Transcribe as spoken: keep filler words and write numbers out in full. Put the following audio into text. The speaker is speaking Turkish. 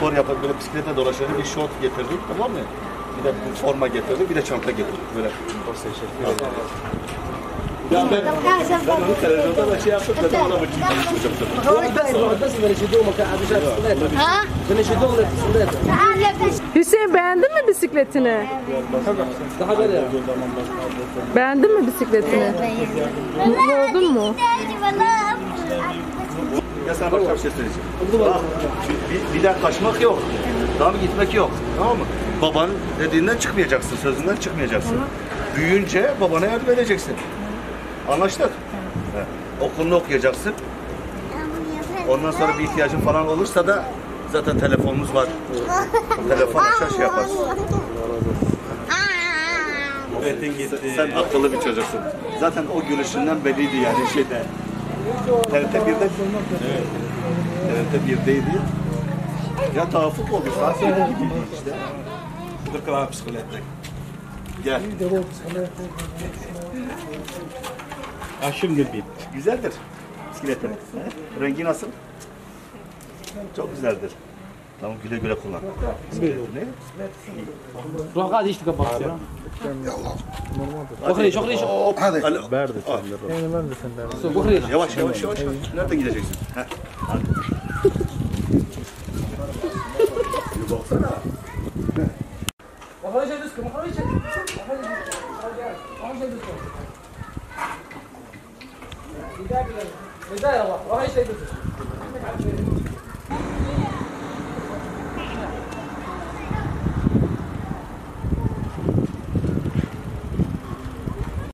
spor yapıp böyle bisiklete dolaşıyorduk. Bir şort getirdik, tamam mı? Bir de bir forma getirdik, bir de çanta getirdik. Böyle. O teşekkür ederim. Ya ben, ben onu televizyonda da şey yaptım, ben ona bakayım. Ha? Hüseyin beğendin mi bisikletini? Beğendin mi bisikletini? Mutlu oldun mu? Ya sana başka bir şey söyleyeceğim. Bak, bir, bir daha kaçmak yok. Daha gitmek yok. Tamam mı? Babanın dediğinden çıkmayacaksın, sözünden çıkmayacaksın. Büyüyünce babana yardım edeceksin. Anlaştık? Evet. Okulunu okuyacaksın. Ondan sonra bir ihtiyacın falan olursa da zaten telefonumuz var. Telefon açar şey yaparsın. Sen akıllı bir çocuksun. Zaten o gülüşünden belliydi yani şeyde. T R T bir'de evet. T R T bir'deydi. Ya tavuk oldu. Saat yedi gibi işte. Dur kılağı bisiklette. Gel. Ha şimdi bit. Güzeldir. Bisikletin. Rengi nasıl? Çok güzeldir. Tamam, güle güle kullan. Ne? روح قاعد يشتغل بس بخري شغلي شغل Hadi. Verdi sen de. بخري Yavaş yavaş yavaş. Nereden gideceksin? Heh. Hadi. Bir baksana. بخري شيء دسكم بخري شيء بخري شيء دسكم بداية بداية بخري شيء دسكم